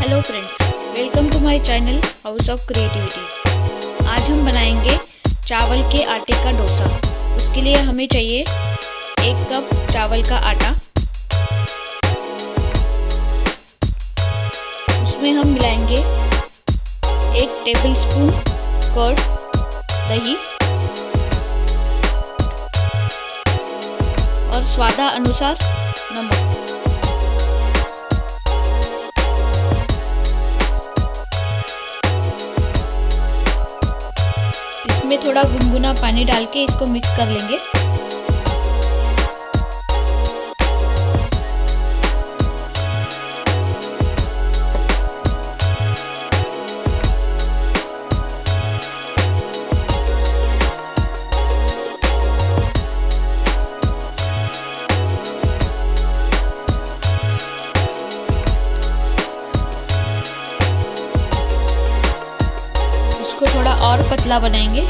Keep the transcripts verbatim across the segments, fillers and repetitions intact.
Hello friends, welcome to my channel house of creativity. आज हम बनाएंगे चावल के आटे का डोसा। उसके लिए हमें चाहिए एक कप चावल का आटा। उसमें हम मिलाएंगे एक टेबलस्पून कर्ड, दही और स्वादानुसार नमक। इसमें थोड़ा गुनगुना पानी डाल के इसको मिक्स कर लेंगे। इसको थोड़ा और पतला बनाएंगे।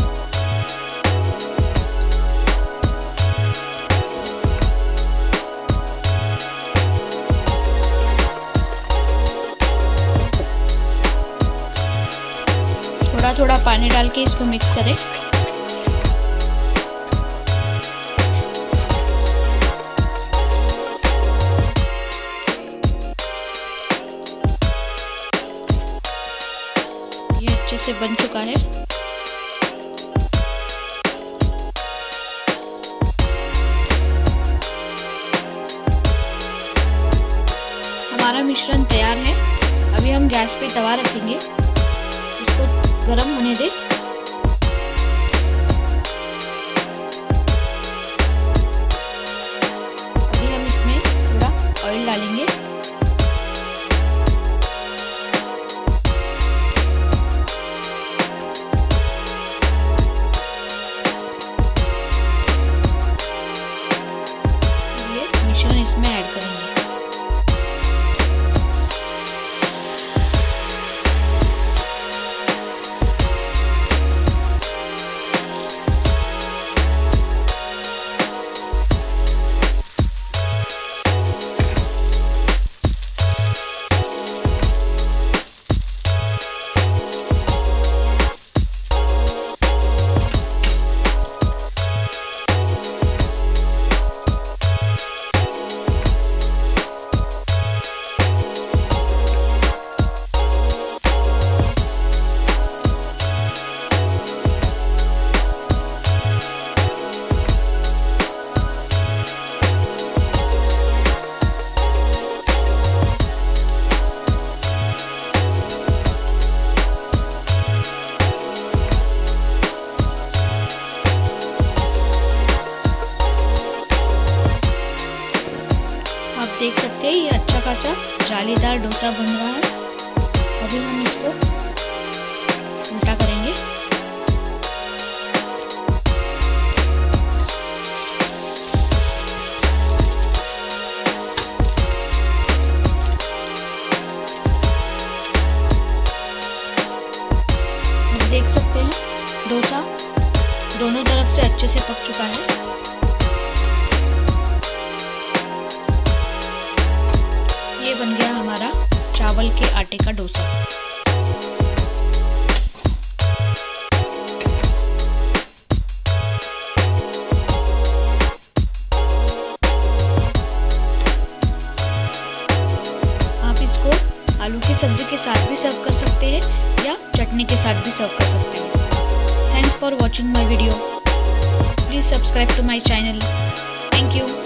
थोड़ा थोड़ा पानी डाल के इसको मिक्स करें। ये अच्छे से बन चुका है। हमारा मिश्रण तैयार है। अभी हम गैस पे तवा रखेंगे, इसको गरम होने दें। अभी हम इसमें थोड़ा ऑयल डालेंगे। ये मिश्रण इसमें ऐड करेंगे। देख सकते हैं ये अच्छा खासा जालीदार डोसा बन रहा है। अभी हम इसको उल्टा करेंगे। देख सकते हैं डोसा दोनों तरफ से अच्छे से पक चुका है। ये बन गया हमारा चावल के आटे का डोसा। आप इसको आलू की सब्जी के साथ भी सर्व कर सकते हैं या चटनी के साथ भी सर्व कर सकते हैं। Thanks for watching my video. Please subscribe to my channel. Thank you.